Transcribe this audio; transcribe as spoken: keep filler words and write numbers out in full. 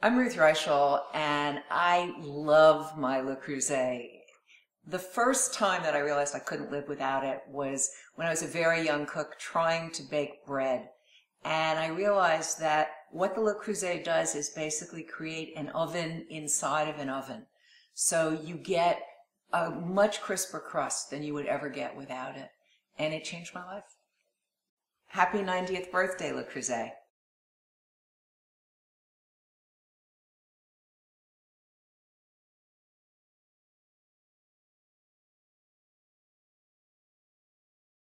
I'm Ruth Reichl, and I love my Le Creuset. The first time that I realized I couldn't live without it was when I was a very young cook trying to bake bread. And I realized that what the Le Creuset does is basically create an oven inside of an oven. So you get a much crisper crust than you would ever get without it. And it changed my life. Happy ninetieth birthday, Le Creuset.